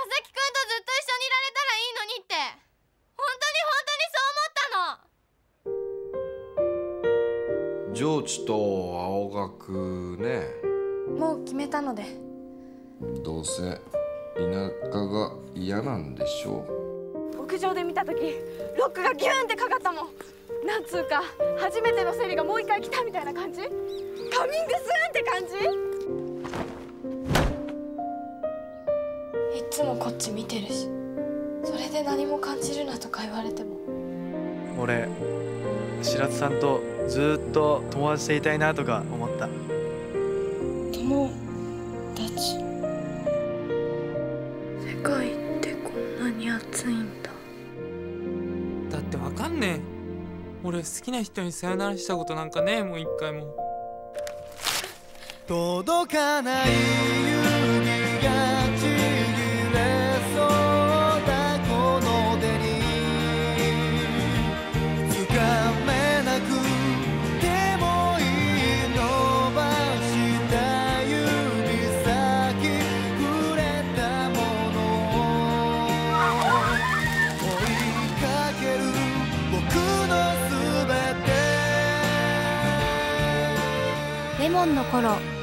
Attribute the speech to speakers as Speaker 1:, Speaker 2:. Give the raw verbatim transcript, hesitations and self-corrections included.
Speaker 1: 佐々木くんとずっと一緒にいられたらいいのにって、本当に本当にそう思ったの。上智と青学ね。
Speaker 2: もう決めたので。
Speaker 1: どうせ田舎が嫌なんでしょ
Speaker 2: う。屋上で見た時ロックがギューンってかかったもん。なんつうか初めての生理がもう一回来たみたいな感じ。カミングスーンって感じ。いつもこっち見てるし、それで何も感じるなとか言われても。
Speaker 3: 俺白津さんとずっと友達でいたいなとか思った。
Speaker 2: 友達。世界ってこんなに暑いんだ。
Speaker 4: だってわかんねえ。俺好きな人にさよならしたことなんかねえもん、一回も。
Speaker 5: 届かない指がちぎれそうだこの手につかめなくてもいい伸ばした指先触れたもの追いかける僕のすべて。
Speaker 6: レモンの頃